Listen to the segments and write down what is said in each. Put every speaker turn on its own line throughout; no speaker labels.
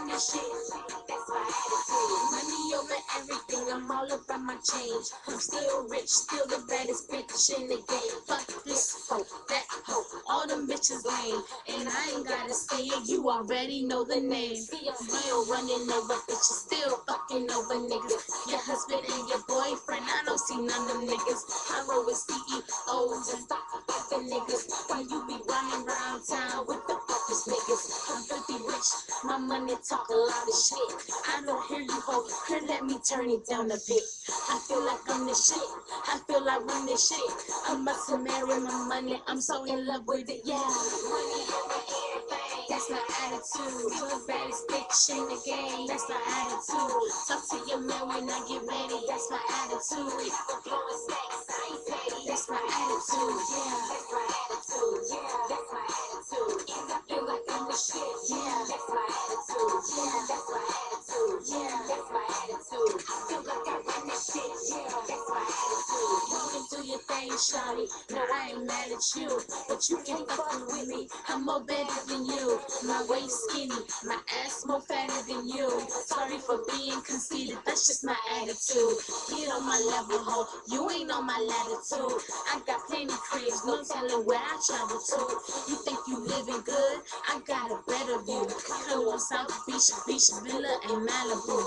this shit. That's my attitude. Money over everything, I'm all about my change. I'm still rich, still the baddest bitch in the game. Fuck this hoe, that hoe, all them bitches lame. And I ain't gotta say it, you already know the name. See, I'm still running over bitches, still fucking over niggas. Your husband and your boyfriend, I don't see none of them niggas. I roll with CEOs and stop fucking niggas. While you be running around town with the fuckers niggas. I'm filthy rich, my money talk a lot of shit. I don't hear you ho, here let me turn it down a bit. I feel like I'm the shit, I feel like I'm the shit. I must marry my money, I'm so in love with it, yeah. Money over everything, that's my attitude. You're the baddest bitch in the game, that's my attitude. Talk to your man when I get ready, that's my attitude. Blowing stacks, I ain't petty, that's my attitude, yeah. That's my attitude, yeah. That's my attitude. And I feel like I'm the shit, yeah. That's my attitude, yeah. That's my attitude, yeah. That's my attitude. I feel like I run this shit, yeah. That's my attitude. You can do your thing, shawty. No, I ain't mad at you, but you can fuck with me. I'm more better than you. My waist skinny, my ass more fatter than you. Sorry for being conceited, that's just my attitude. Get on my level, ho. You ain't on my latitude. I got plenty cribs, no telling where I travel to. You think you living good? I got a better view. Come on South Beach, Beach Villa, and Malibu.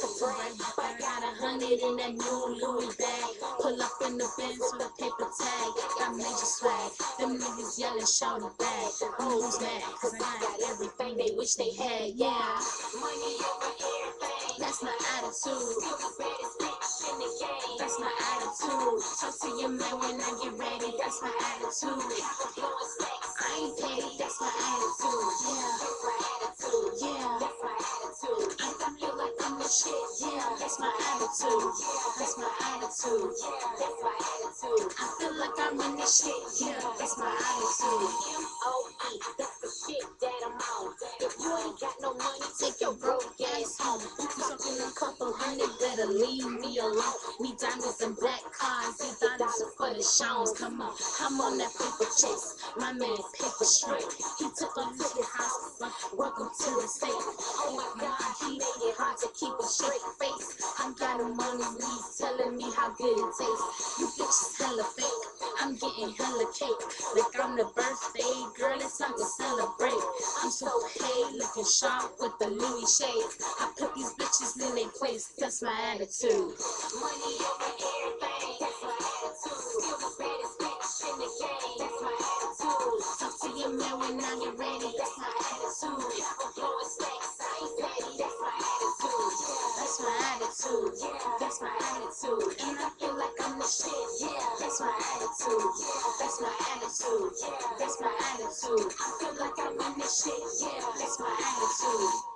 I got 100 in that new Louis bag. Pull up in the Benz with a paper tag. Got major swag. Them niggas yelling, shout it back. Who's mad? Cause I got everything they wish they had, yeah. Money over everything, that's my attitude. You're the baddest bitch in the game, that's my attitude. Talk to your man when I get ready, that's my attitude. Blowing stacks, I ain't petty, that's my attitude, yeah. That's my attitude, yeah. That's my attitude. I feel like I'm the shit, yeah. That's my attitude, that's my attitude, yeah. That's my attitude. I feel like I'm in this shit, yeah. That's my attitude. MOE, that's the shit that I'm on. If you ain't got no money, take your broke ass home. You talking a couple hundred, better leave me alone. Me diamonds and black cars, these dollars are for the shows. Come on, I'm on that paper chase. My man paper straight. He took off to the house, welcome to the state. Oh my God, he made it hard to keep a straight face. I got him on his knees telling me how good it tastes. You bitches hella fake, I'm getting hella cake. Like I'm the birthday girl, it's time to celebrate. I'm so paid, looking sharp with the Louis shades. I put these bitches in their place, that's my attitude. Money over everything, that's my attitude. Still the baddest bitch in the game, that's my attitude. Talk to your man when I get ready, that's my attitude. I'm blowing stacks, I ain't petty, that's my attitude. That's my attitude, yeah. That's my attitude. And I feel like I'm the shit, yeah. That's my attitude, that's my attitude, yeah. That's my attitude. I feel like I'm in this shit, yeah. That's my attitude.